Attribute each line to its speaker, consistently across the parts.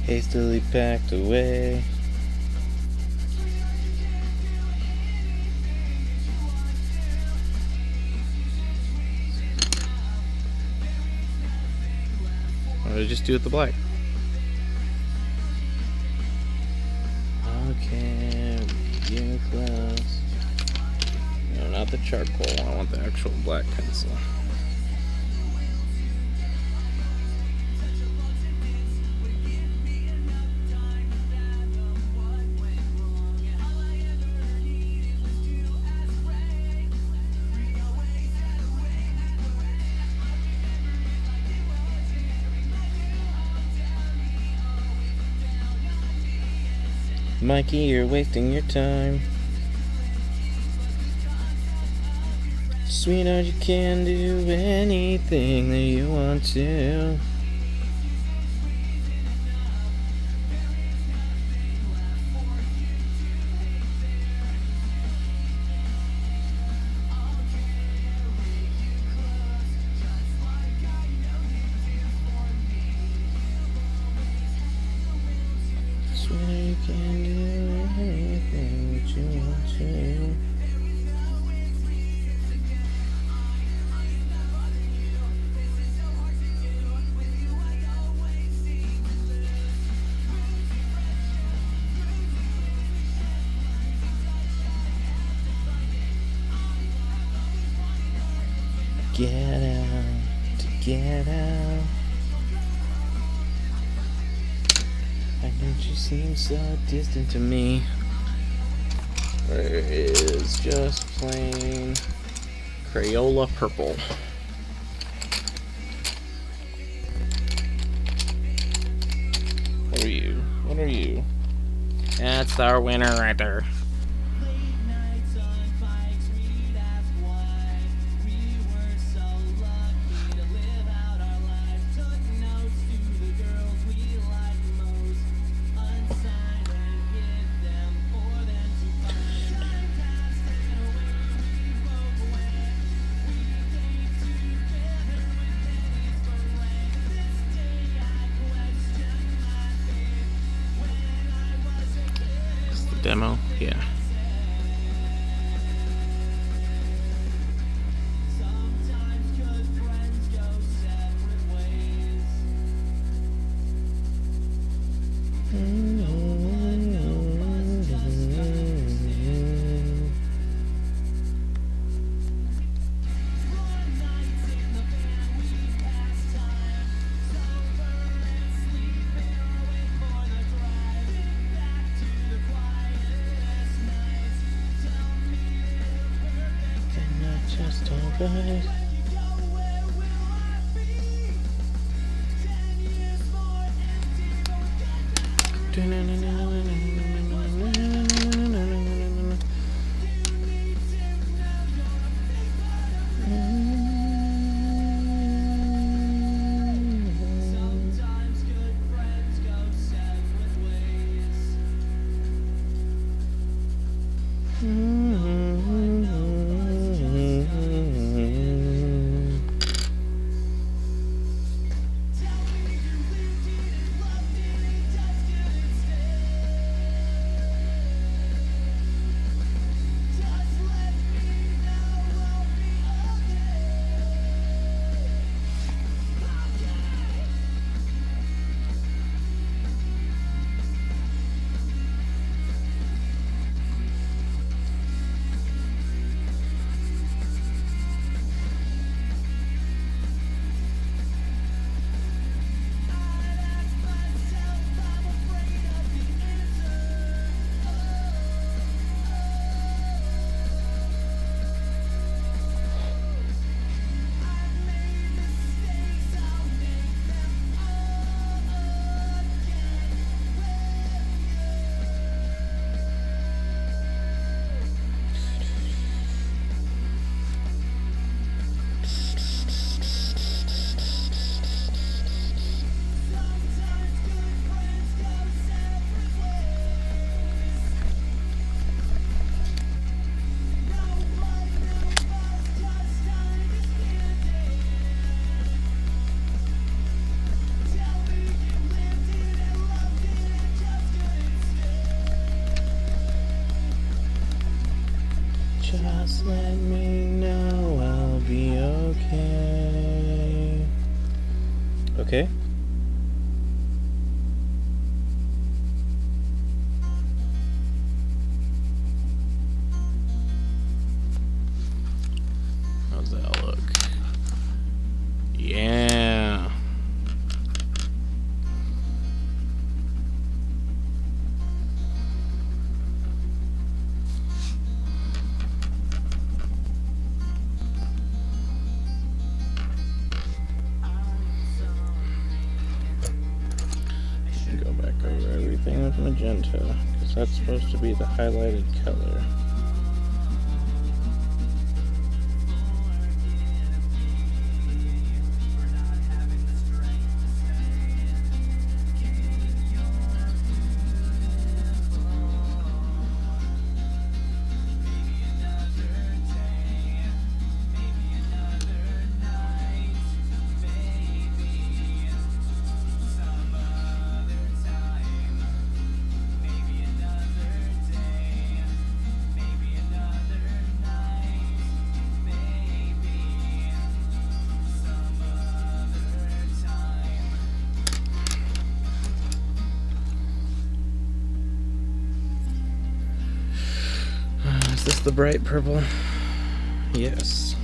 Speaker 1: hastily packed away. Why did I just do it the black? Okay, you close. No, not the charcoal. I want the actual black pencil. Mikey, you're wasting your time. Sweetheart, you can do anything that you want to. Sweetheart, you can do anything that you want to. Get out, to get out. I know you seem so distant to me. There is just plain Crayola purple. What are you? What are you? That's our winner right there. Demo, yeah. Just alright. Just let me know I'll be okay. Okay? How's that look? Yeah. Go back over everything with magenta, because that's supposed to be the highlighted color. Is this the bright purple? Yes.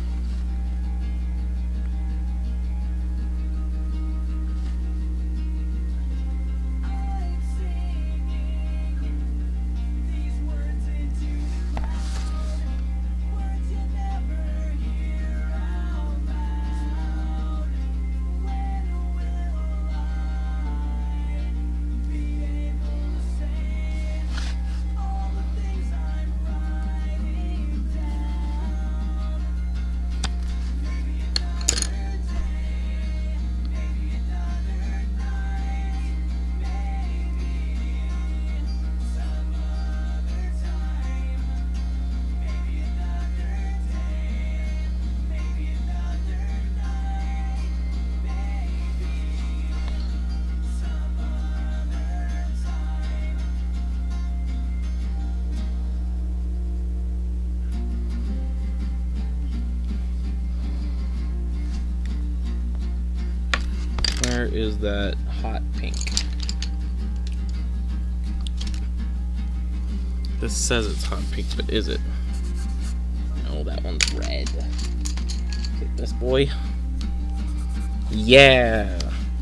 Speaker 1: Where is that hot pink? This says it's hot pink, but is it? No, that one's red. Is it this boy? Yeah!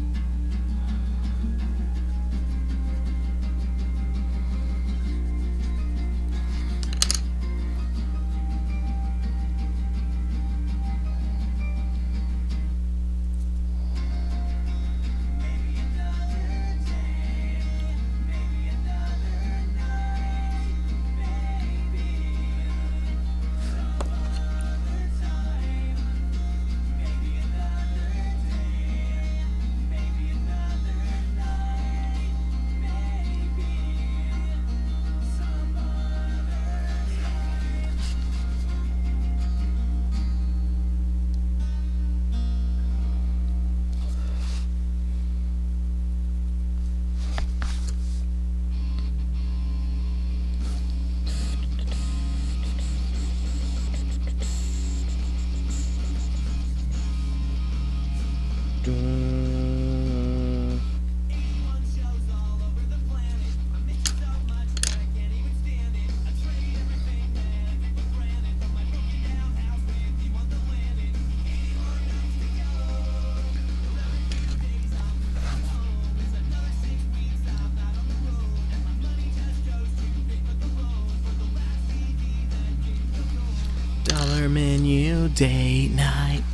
Speaker 1: Dollar menu, date night.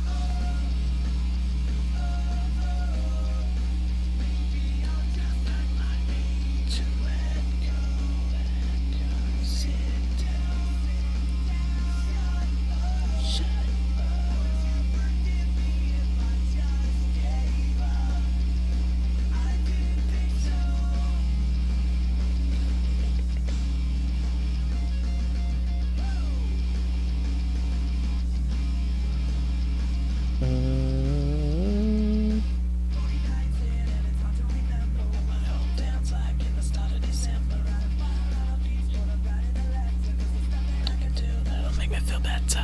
Speaker 1: make me feel better.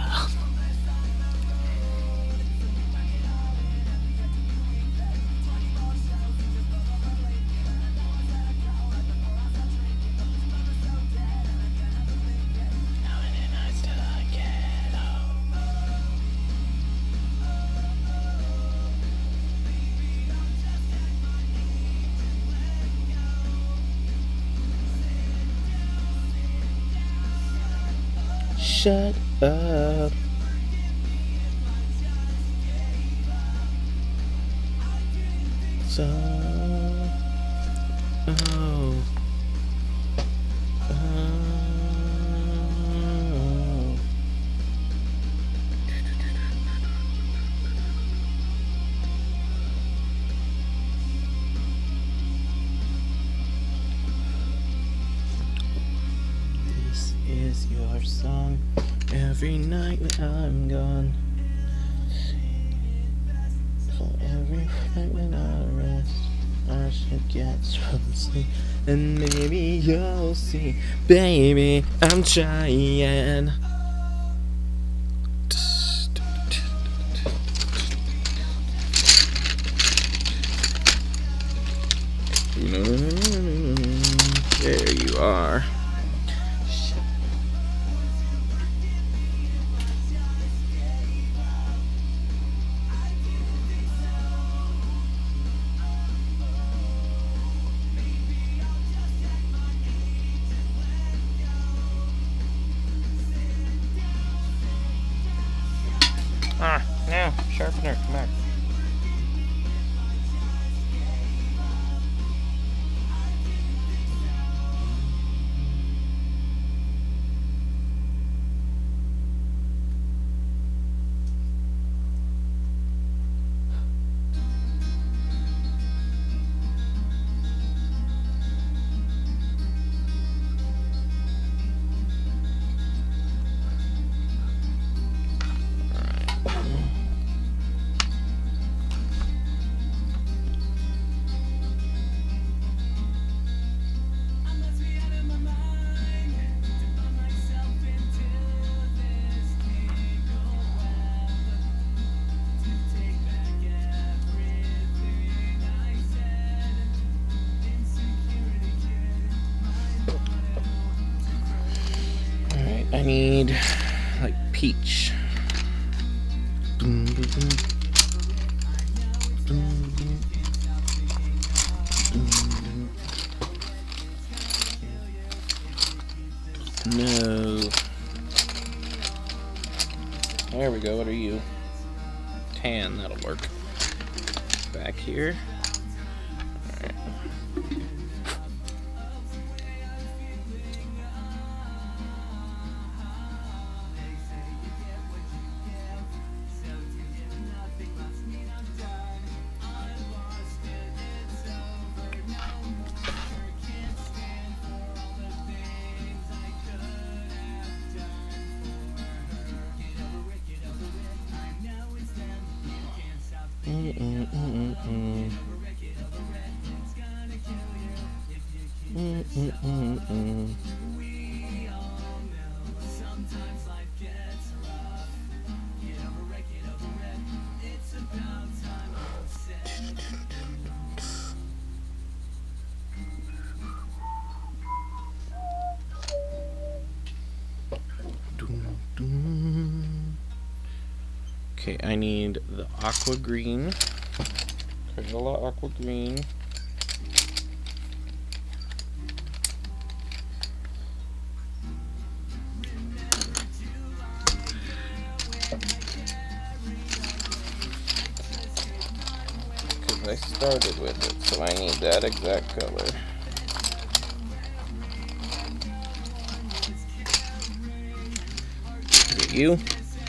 Speaker 1: Shut up. So, oh. This is your song. Every night when I'm gone, so every night when I rest, I should get some sleep, and maybe you'll see, baby, I'm trying. There you are. Ah, no, sharpener, come back. I need like peach. No. There we go. What are you? Tan, that'll work. Back here. Alright. Okay, I need the aqua green, Crayola aqua green. Because I started with it, so I need that exact color. Is it you?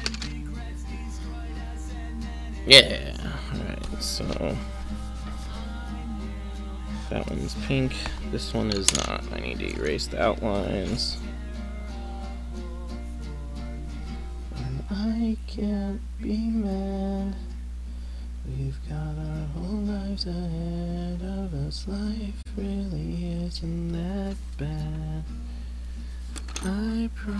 Speaker 1: Yeah, alright, so that one's pink, this one is not. I need to erase the outlines. And I can't be mad. We've got our whole lives ahead of us. Life really isn't that bad. I